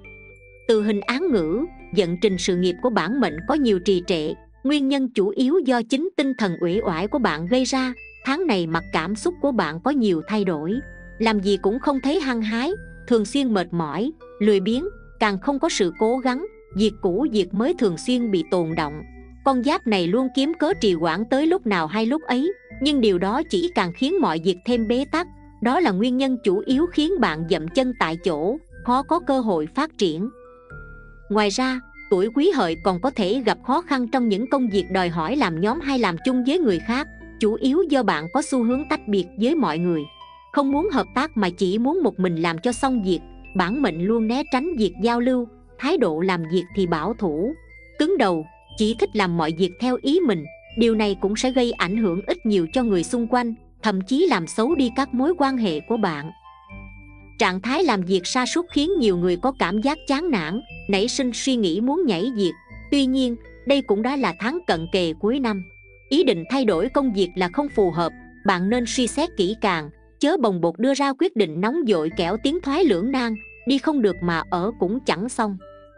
Từ hình án ngữ, vận trình sự nghiệp của bản mệnh có nhiều trì trệ, nguyên nhân chủ yếu do chính tinh thần uể oải của bạn gây ra. Tháng này mặt cảm xúc của bạn có nhiều thay đổi, làm gì cũng không thấy hăng hái, thường xuyên mệt mỏi, lười biếng, càng không có sự cố gắng, việc cũ việc mới thường xuyên bị tồn động. Con giáp này luôn kiếm cớ trì hoãn tới lúc nào hay lúc ấy, nhưng điều đó chỉ càng khiến mọi việc thêm bế tắc. Đó là nguyên nhân chủ yếu khiến bạn dậm chân tại chỗ, khó có cơ hội phát triển. Ngoài ra, tuổi Quý Hợi còn có thể gặp khó khăn trong những công việc đòi hỏi làm nhóm hay làm chung với người khác, chủ yếu do bạn có xu hướng tách biệt với mọi người, không muốn hợp tác mà chỉ muốn một mình làm cho xong việc. Bản mệnh luôn né tránh việc giao lưu, thái độ làm việc thì bảo thủ, cứng đầu, chỉ thích làm mọi việc theo ý mình. Điều này cũng sẽ gây ảnh hưởng ít nhiều cho người xung quanh, thậm chí làm xấu đi các mối quan hệ của bạn. Trạng thái làm việc sa sút khiến nhiều người có cảm giác chán nản, nảy sinh suy nghĩ muốn nhảy việc. Tuy nhiên, đây cũng đã là tháng cận kề cuối năm. Ý định thay đổi công việc là không phù hợp, bạn nên suy xét kỹ càng, chớ bồng bột đưa ra quyết định nóng vội kẻo tiến thoái lưỡng nan, đi không được mà ở cũng chẳng xong.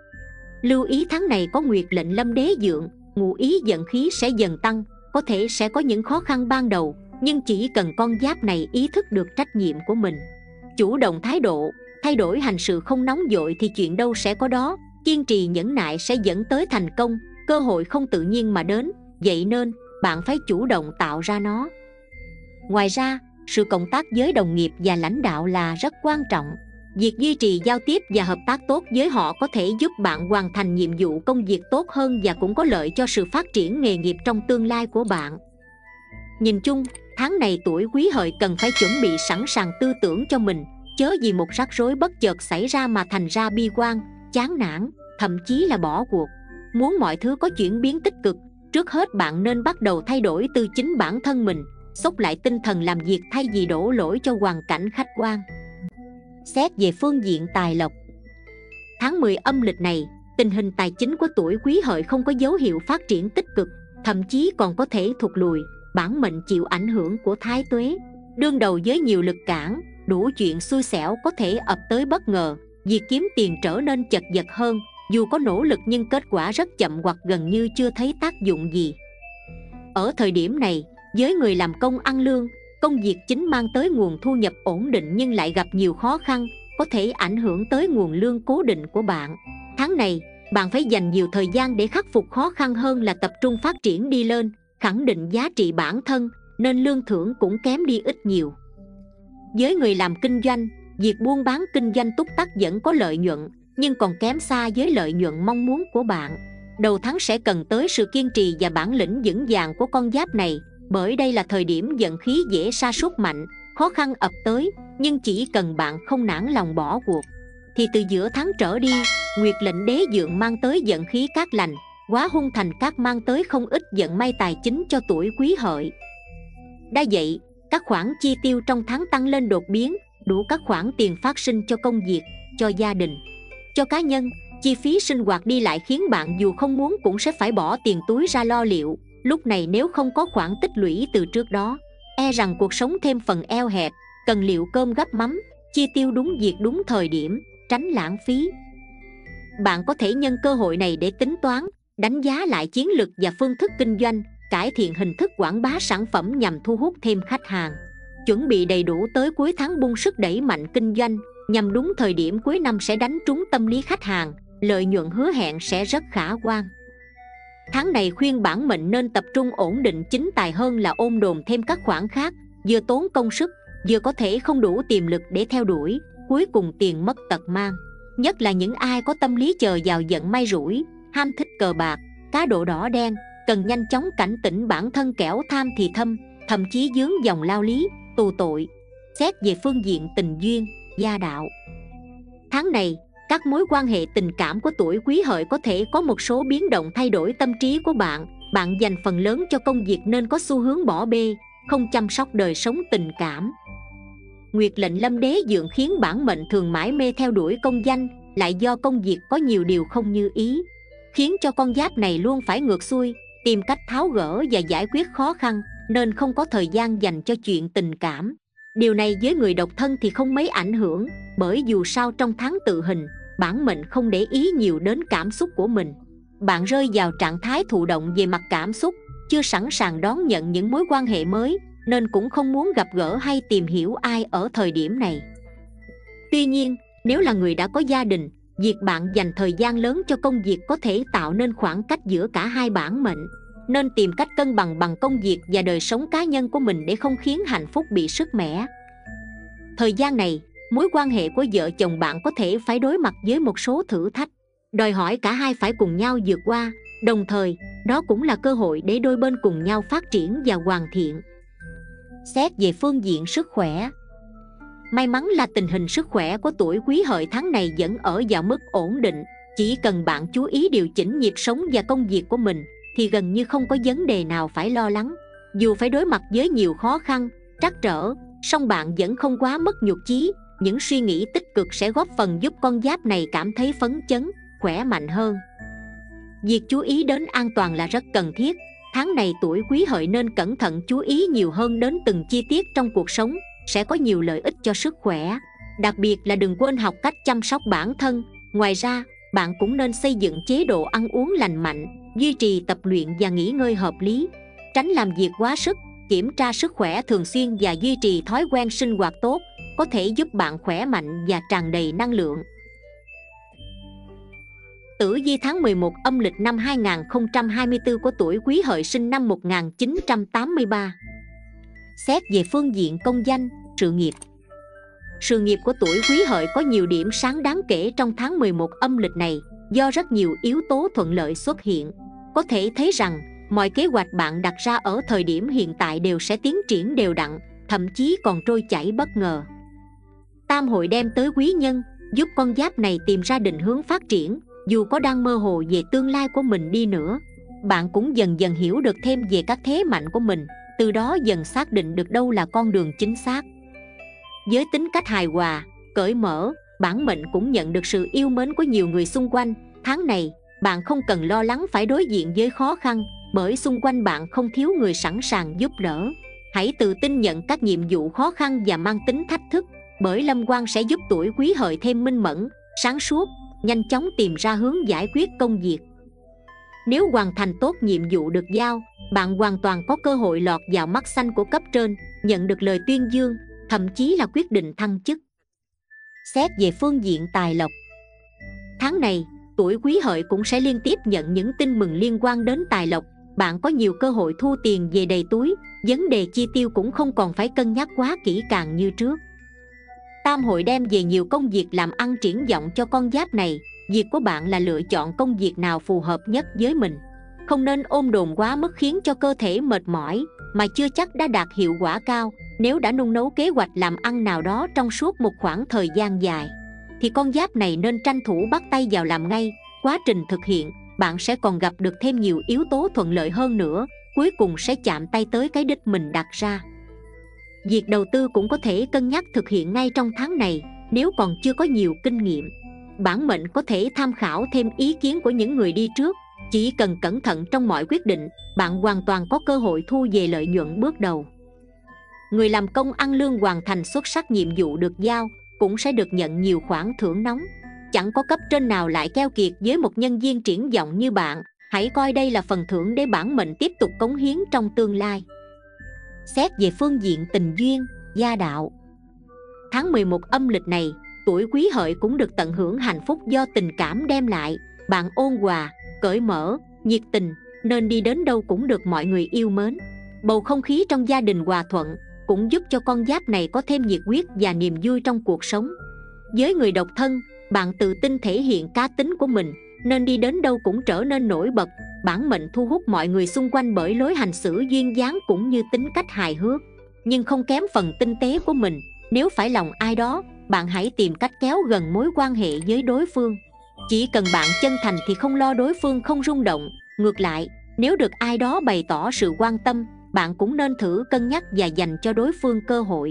Lưu ý tháng này có Nguyệt lệnh Lâm đế dượng, ngụ ý vận khí sẽ dần tăng, có thể sẽ có những khó khăn ban đầu, nhưng chỉ cần con giáp này ý thức được trách nhiệm của mình, chủ động thái độ, thay đổi hành sự không nóng vội thì chuyện đâu sẽ có đó. Kiên trì nhẫn nại sẽ dẫn tới thành công, cơ hội không tự nhiên mà đến, vậy nên bạn phải chủ động tạo ra nó. Ngoài ra, sự cộng tác với đồng nghiệp và lãnh đạo là rất quan trọng. Việc duy trì giao tiếp và hợp tác tốt với họ có thể giúp bạn hoàn thành nhiệm vụ công việc tốt hơn và cũng có lợi cho sự phát triển nghề nghiệp trong tương lai của bạn. Nhìn chung, tháng này tuổi Quý Hợi cần phải chuẩn bị sẵn sàng tư tưởng cho mình, chớ vì một rắc rối bất chợt xảy ra mà thành ra bi quan, chán nản, thậm chí là bỏ cuộc. Muốn mọi thứ có chuyển biến tích cực, trước hết bạn nên bắt đầu thay đổi từ chính bản thân mình, xốc lại tinh thần làm việc thay vì đổ lỗi cho hoàn cảnh khách quan. Xét về phương diện tài lộc, tháng 10 âm lịch này, tình hình tài chính của tuổi Quý Hợi không có dấu hiệu phát triển tích cực, thậm chí còn có thể thụt lùi. Bản mệnh chịu ảnh hưởng của Thái Tuế, đương đầu với nhiều lực cản, đủ chuyện xui xẻo có thể ập tới bất ngờ. Việc kiếm tiền trở nên chật vật hơn, dù có nỗ lực nhưng kết quả rất chậm hoặc gần như chưa thấy tác dụng gì. Ở thời điểm này, với người làm công ăn lương, công việc chính mang tới nguồn thu nhập ổn định nhưng lại gặp nhiều khó khăn, có thể ảnh hưởng tới nguồn lương cố định của bạn. Tháng này, bạn phải dành nhiều thời gian để khắc phục khó khăn hơn là tập trung phát triển đi lên, khẳng định giá trị bản thân, nên lương thưởng cũng kém đi ít nhiều. Với người làm kinh doanh, việc buôn bán kinh doanh túc tắc vẫn có lợi nhuận, nhưng còn kém xa với lợi nhuận mong muốn của bạn. Đầu tháng sẽ cần tới sự kiên trì và bản lĩnh vững vàng của con giáp này, bởi đây là thời điểm vận khí dễ sa sút mạnh, khó khăn ập tới, nhưng chỉ cần bạn không nản lòng bỏ cuộc thì từ giữa tháng trở đi, Nguyệt lệnh đế dượng mang tới vận khí cát lành, Quá hung thành cát mang tới không ít vận may tài chính cho tuổi Quý Hợi. Đã vậy, các khoản chi tiêu trong tháng tăng lên đột biến, đủ các khoản tiền phát sinh cho công việc, cho gia đình, cho cá nhân. Chi phí sinh hoạt đi lại khiến bạn dù không muốn cũng sẽ phải bỏ tiền túi ra lo liệu. Lúc này nếu không có khoản tích lũy từ trước đó, e rằng cuộc sống thêm phần eo hẹp, cần liệu cơm gắp mắm, chi tiêu đúng việc đúng thời điểm, tránh lãng phí. Bạn có thể nhân cơ hội này để tính toán, đánh giá lại chiến lược và phương thức kinh doanh, cải thiện hình thức quảng bá sản phẩm nhằm thu hút thêm khách hàng. Chuẩn bị đầy đủ tới cuối tháng bung sức đẩy mạnh kinh doanh, nhằm đúng thời điểm cuối năm sẽ đánh trúng tâm lý khách hàng, lợi nhuận hứa hẹn sẽ rất khả quan. Tháng này khuyên bản mệnh nên tập trung ổn định chính tài hơn là ôm đồm thêm các khoản khác, vừa tốn công sức, vừa có thể không đủ tiềm lực để theo đuổi, cuối cùng tiền mất tật mang. Nhất là những ai có tâm lý chờ vào vận may rủi, ham thích cờ bạc, cá độ đỏ đen, cần nhanh chóng cảnh tỉnh bản thân kẻo tham thì thâm, thậm chí vướng dòng lao lý, tù tội. Xét về phương diện tình duyên, gia đạo, tháng này các mối quan hệ tình cảm của tuổi Quý Hợi có thể có một số biến động thay đổi tâm trí của bạn. Bạn dành phần lớn cho công việc nên có xu hướng bỏ bê, không chăm sóc đời sống tình cảm. Nguyệt lệnh lâm đế dượng khiến bản mệnh thường mãi mê theo đuổi công danh, lại do công việc có nhiều điều không như ý, khiến cho con giáp này luôn phải ngược xuôi, tìm cách tháo gỡ và giải quyết khó khăn, nên không có thời gian dành cho chuyện tình cảm. Điều này với người độc thân thì không mấy ảnh hưởng, bởi dù sao trong tháng tự hình, bản mệnh không để ý nhiều đến cảm xúc của mình. Bạn rơi vào trạng thái thụ động về mặt cảm xúc, chưa sẵn sàng đón nhận những mối quan hệ mới, nên cũng không muốn gặp gỡ hay tìm hiểu ai ở thời điểm này. Tuy nhiên, nếu là người đã có gia đình, việc bạn dành thời gian lớn cho công việc có thể tạo nên khoảng cách giữa cả hai bản mệnh, nên tìm cách cân bằng công việc và đời sống cá nhân của mình để không khiến hạnh phúc bị sứt mẻ. Thời gian này, mối quan hệ của vợ chồng bạn có thể phải đối mặt với một số thử thách, đòi hỏi cả hai phải cùng nhau vượt qua. Đồng thời, đó cũng là cơ hội để đôi bên cùng nhau phát triển và hoàn thiện. Xét về phương diện sức khỏe, may mắn là tình hình sức khỏe của tuổi Quý Hợi tháng này vẫn ở vào mức ổn định. Chỉ cần bạn chú ý điều chỉnh nhịp sống và công việc của mình thì gần như không có vấn đề nào phải lo lắng. Dù phải đối mặt với nhiều khó khăn, trắc trở, song bạn vẫn không quá mất nhục chí. Những suy nghĩ tích cực sẽ góp phần giúp con giáp này cảm thấy phấn chấn, khỏe mạnh hơn. Việc chú ý đến an toàn là rất cần thiết. Tháng này tuổi Quý Hợi nên cẩn thận chú ý nhiều hơn đến từng chi tiết trong cuộc sống, sẽ có nhiều lợi ích cho sức khỏe. Đặc biệt là đừng quên học cách chăm sóc bản thân. Ngoài ra, bạn cũng nên xây dựng chế độ ăn uống lành mạnh, duy trì tập luyện và nghỉ ngơi hợp lý, tránh làm việc quá sức. Kiểm tra sức khỏe thường xuyên và duy trì thói quen sinh hoạt tốt có thể giúp bạn khỏe mạnh và tràn đầy năng lượng. Tử vi tháng 11 âm lịch năm 2024 của tuổi Quý Hợi sinh năm 1983. Xét về phương diện công danh, sự nghiệp. Sự nghiệp của tuổi Quý Hợi có nhiều điểm sáng đáng kể trong tháng 11 âm lịch này, do rất nhiều yếu tố thuận lợi xuất hiện. Có thể thấy rằng mọi kế hoạch bạn đặt ra ở thời điểm hiện tại đều sẽ tiến triển đều đặn, thậm chí còn trôi chảy bất ngờ. Tam hội đem tới quý nhân, giúp con giáp này tìm ra định hướng phát triển. Dù có đang mơ hồ về tương lai của mình đi nữa, bạn cũng dần dần hiểu được thêm về các thế mạnh của mình, từ đó dần xác định được đâu là con đường chính xác. Với tính cách hài hòa, cởi mở, bản mệnh cũng nhận được sự yêu mến của nhiều người xung quanh. Tháng này, bạn không cần lo lắng phải đối diện với khó khăn, bởi xung quanh bạn không thiếu người sẵn sàng giúp đỡ. Hãy tự tin nhận các nhiệm vụ khó khăn và mang tính thách thức, bởi lâm quang sẽ giúp tuổi Quý Hợi thêm minh mẫn, sáng suốt, nhanh chóng tìm ra hướng giải quyết công việc. Nếu hoàn thành tốt nhiệm vụ được giao, bạn hoàn toàn có cơ hội lọt vào mắt xanh của cấp trên, nhận được lời tuyên dương, thậm chí là quyết định thăng chức. Xét về phương diện tài lộc, tháng này tuổi Quý Hợi cũng sẽ liên tiếp nhận những tin mừng liên quan đến tài lộc. Bạn có nhiều cơ hội thu tiền về đầy túi, vấn đề chi tiêu cũng không còn phải cân nhắc quá kỹ càng như trước. Tam hội đem về nhiều công việc làm ăn triển vọng cho con giáp này. Việc của bạn là lựa chọn công việc nào phù hợp nhất với mình. Không nên ôm đồm quá mức khiến cho cơ thể mệt mỏi mà chưa chắc đã đạt hiệu quả cao. Nếu đã nung nấu kế hoạch làm ăn nào đó trong suốt một khoảng thời gian dài thì con giáp này nên tranh thủ bắt tay vào làm ngay. Quá trình thực hiện, bạn sẽ còn gặp được thêm nhiều yếu tố thuận lợi hơn nữa, cuối cùng sẽ chạm tay tới cái đích mình đặt ra. Việc đầu tư cũng có thể cân nhắc thực hiện ngay trong tháng này nếu còn chưa có nhiều kinh nghiệm. Bản mệnh có thể tham khảo thêm ý kiến của những người đi trước. Chỉ cần cẩn thận trong mọi quyết định, bạn hoàn toàn có cơ hội thu về lợi nhuận bước đầu. Người làm công ăn lương hoàn thành xuất sắc nhiệm vụ được giao cũng sẽ được nhận nhiều khoản thưởng nóng. Chẳng có cấp trên nào lại keo kiệt với một nhân viên triển vọng như bạn. Hãy coi đây là phần thưởng để bản mệnh tiếp tục cống hiến trong tương lai. Xét về phương diện tình duyên, gia đạo, tháng 11 âm lịch này, tuổi Quý Hợi cũng được tận hưởng hạnh phúc do tình cảm đem lại. Bạn ôn hòa, cởi mở, nhiệt tình nên đi đến đâu cũng được mọi người yêu mến. Bầu không khí trong gia đình hòa thuận cũng giúp cho con giáp này có thêm nhiệt huyết và niềm vui trong cuộc sống. Với người độc thân, bạn tự tin thể hiện cá tính của mình nên đi đến đâu cũng trở nên nổi bật. Bản mệnh thu hút mọi người xung quanh bởi lối hành xử duyên dáng cũng như tính cách hài hước, nhưng không kém phần tinh tế của mình. Nếu phải lòng ai đó, bạn hãy tìm cách kéo gần mối quan hệ với đối phương. Chỉ cần bạn chân thành thì không lo đối phương không rung động. Ngược lại, nếu được ai đó bày tỏ sự quan tâm, bạn cũng nên thử cân nhắc và dành cho đối phương cơ hội.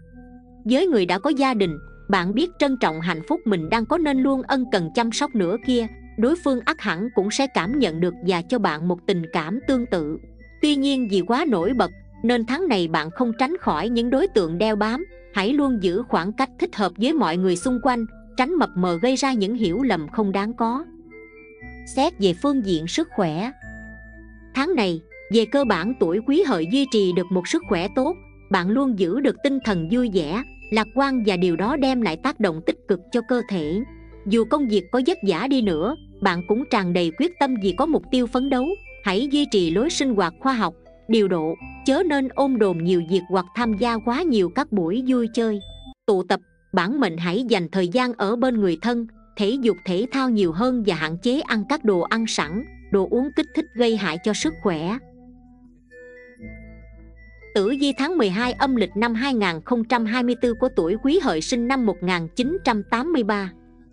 Với người đã có gia đình, bạn biết trân trọng hạnh phúc mình đang có nên luôn ân cần chăm sóc nửa kia. Đối phương ắt hẳn cũng sẽ cảm nhận được và cho bạn một tình cảm tương tự. Tuy nhiên vì quá nổi bật nên tháng này bạn không tránh khỏi những đối tượng đeo bám. Hãy luôn giữ khoảng cách thích hợp với mọi người xung quanh, tránh mập mờ gây ra những hiểu lầm không đáng có. Xét về phương diện sức khỏe, tháng này, về cơ bản tuổi Quý Hợi duy trì được một sức khỏe tốt. Bạn luôn giữ được tinh thần vui vẻ, lạc quan và điều đó đem lại tác động tích cực cho cơ thể. Dù công việc có vất vả đi nữa, bạn cũng tràn đầy quyết tâm vì có mục tiêu phấn đấu. Hãy duy trì lối sinh hoạt khoa học, điều độ, chớ nên ôm đồm nhiều việc hoặc tham gia quá nhiều các buổi vui chơi, tụ tập. Bản mệnh hãy dành thời gian ở bên người thân, thể dục thể thao nhiều hơn và hạn chế ăn các đồ ăn sẵn, đồ uống kích thích gây hại cho sức khỏe. Tử vi tháng 12 âm lịch năm 2024 của tuổi Quý Hợi sinh năm 1983.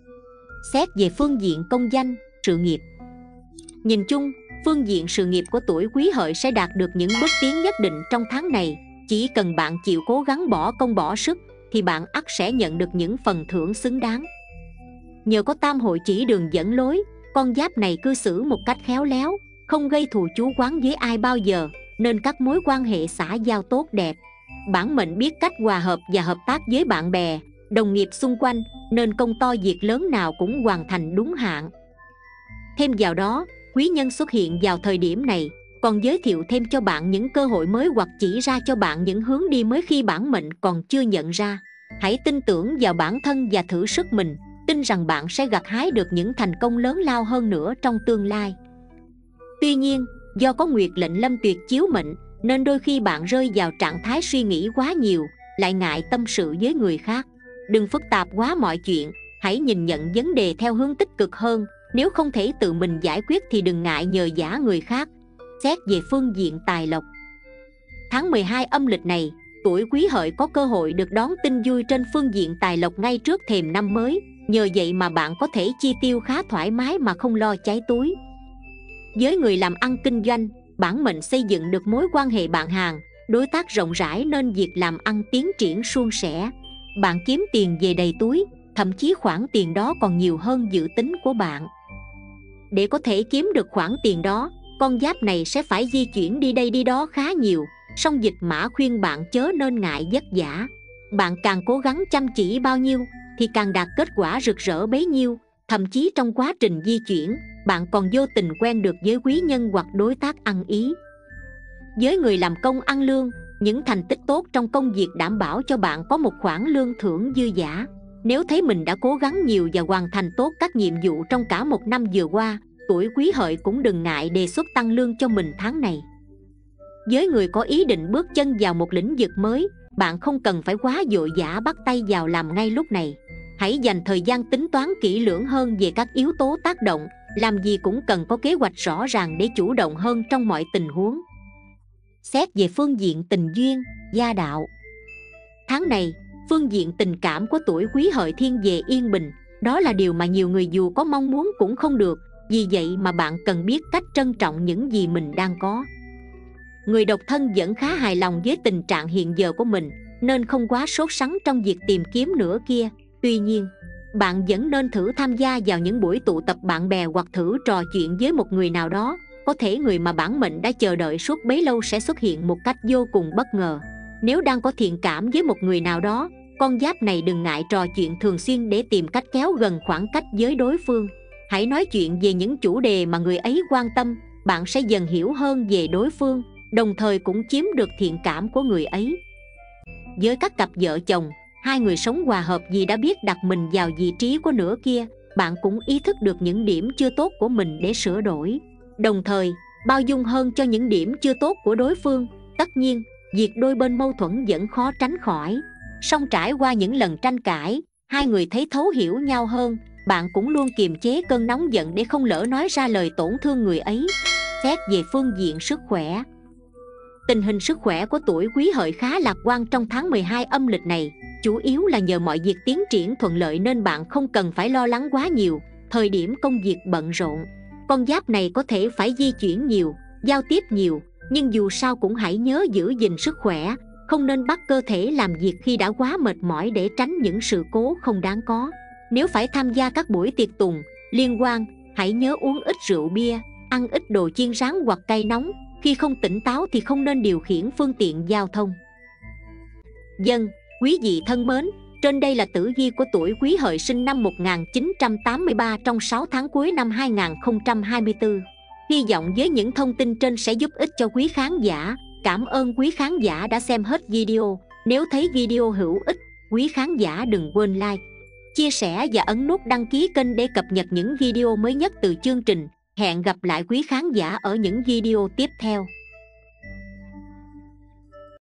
Xét về phương diện công danh, sự nghiệp. Nhìn chung, phương diện sự nghiệp của tuổi Quý Hợi sẽ đạt được những bước tiến nhất định trong tháng này. Chỉ cần bạn chịu cố gắng bỏ công bỏ sức thì bạn ắt sẽ nhận được những phần thưởng xứng đáng. Nhờ có tam hội chỉ đường dẫn lối, con giáp này cư xử một cách khéo léo, không gây thù chuốc oán với ai bao giờ, nên các mối quan hệ xã giao tốt đẹp. Bản mệnh biết cách hòa hợp và hợp tác với bạn bè, đồng nghiệp xung quanh, nên công to việc lớn nào cũng hoàn thành đúng hạn. Thêm vào đó, quý nhân xuất hiện vào thời điểm này còn giới thiệu thêm cho bạn những cơ hội mới hoặc chỉ ra cho bạn những hướng đi mới khi bản mệnh còn chưa nhận ra. Hãy tin tưởng vào bản thân và thử sức mình, tin rằng bạn sẽ gặt hái được những thành công lớn lao hơn nữa trong tương lai. Tuy nhiên, do có nguyệt lệnh lâm tuyệt chiếu mệnh nên đôi khi bạn rơi vào trạng thái suy nghĩ quá nhiều, lại ngại tâm sự với người khác. Đừng phức tạp quá mọi chuyện, hãy nhìn nhận vấn đề theo hướng tích cực hơn. Nếu không thể tự mình giải quyết thì đừng ngại nhờ vả người khác. Xét về phương diện tài lộc, tháng 12 âm lịch này, tuổi Quý Hợi có cơ hội được đón tin vui trên phương diện tài lộc ngay trước thềm năm mới. Nhờ vậy mà bạn có thể chi tiêu khá thoải mái mà không lo cháy túi. Với người làm ăn kinh doanh, bản mệnh xây dựng được mối quan hệ bạn hàng, đối tác rộng rãi nên việc làm ăn tiến triển suôn sẻ. Bạn kiếm tiền về đầy túi, thậm chí khoản tiền đó còn nhiều hơn dự tính của bạn. Để có thể kiếm được khoản tiền đó, con giáp này sẽ phải di chuyển đi đây đi đó khá nhiều. Song dịch mã khuyên bạn chớ nên ngại vất vả. Bạn càng cố gắng chăm chỉ bao nhiêu thì càng đạt kết quả rực rỡ bấy nhiêu. Thậm chí trong quá trình di chuyển, bạn còn vô tình quen được với quý nhân hoặc đối tác ăn ý. Với người làm công ăn lương, những thành tích tốt trong công việc đảm bảo cho bạn có một khoản lương thưởng dư dả. Nếu thấy mình đã cố gắng nhiều và hoàn thành tốt các nhiệm vụ trong cả một năm vừa qua, tuổi Quý Hợi cũng đừng ngại đề xuất tăng lương cho mình tháng này. Với người có ý định bước chân vào một lĩnh vực mới, bạn không cần phải quá vội vã bắt tay vào làm ngay lúc này. Hãy dành thời gian tính toán kỹ lưỡng hơn về các yếu tố tác động. Làm gì cũng cần có kế hoạch rõ ràng để chủ động hơn trong mọi tình huống. Xét về phương diện tình duyên, gia đạo. Tháng này, phương diện tình cảm của tuổi Quý Hợi thiên về yên bình. Đó là điều mà nhiều người dù có mong muốn cũng không được. Vì vậy mà bạn cần biết cách trân trọng những gì mình đang có. Người độc thân vẫn khá hài lòng với tình trạng hiện giờ của mình, nên không quá sốt sắng trong việc tìm kiếm nửa kia. Tuy nhiên, bạn vẫn nên thử tham gia vào những buổi tụ tập bạn bè hoặc thử trò chuyện với một người nào đó. Có thể người mà bản mệnh đã chờ đợi suốt bấy lâu sẽ xuất hiện một cách vô cùng bất ngờ. Nếu đang có thiện cảm với một người nào đó, con giáp này đừng ngại trò chuyện thường xuyên để tìm cách kéo gần khoảng cách với đối phương. Hãy nói chuyện về những chủ đề mà người ấy quan tâm, bạn sẽ dần hiểu hơn về đối phương, đồng thời cũng chiếm được thiện cảm của người ấy. Với các cặp vợ chồng, hai người sống hòa hợp vì đã biết đặt mình vào vị trí của nửa kia. Bạn cũng ý thức được những điểm chưa tốt của mình để sửa đổi, đồng thời bao dung hơn cho những điểm chưa tốt của đối phương. Tất nhiên, việc đôi bên mâu thuẫn vẫn khó tránh khỏi. Song trải qua những lần tranh cãi, hai người thấy thấu hiểu nhau hơn. Bạn cũng luôn kiềm chế cơn nóng giận để không lỡ nói ra lời tổn thương người ấy. Xét về phương diện sức khỏe. Tình hình sức khỏe của tuổi Quý Hợi khá lạc quan trong tháng 12 âm lịch này. Chủ yếu là nhờ mọi việc tiến triển thuận lợi nên bạn không cần phải lo lắng quá nhiều. Thời điểm công việc bận rộn, con giáp này có thể phải di chuyển nhiều, giao tiếp nhiều. Nhưng dù sao cũng hãy nhớ giữ gìn sức khỏe, không nên bắt cơ thể làm việc khi đã quá mệt mỏi để tránh những sự cố không đáng có. Nếu phải tham gia các buổi tiệc tùng, liên hoan, hãy nhớ uống ít rượu bia, ăn ít đồ chiên rán hoặc cay nóng. Khi không tỉnh táo thì không nên điều khiển phương tiện giao thông. Quý vị thân mến, trên đây là tử vi của tuổi Quý Hợi sinh năm 1983 trong 6 tháng cuối năm 2024. Hy vọng với những thông tin trên sẽ giúp ích cho quý khán giả. Cảm ơn quý khán giả đã xem hết video. Nếu thấy video hữu ích, quý khán giả đừng quên like, chia sẻ và ấn nút đăng ký kênh để cập nhật những video mới nhất từ chương trình. Hẹn gặp lại quý khán giả ở những video tiếp theo.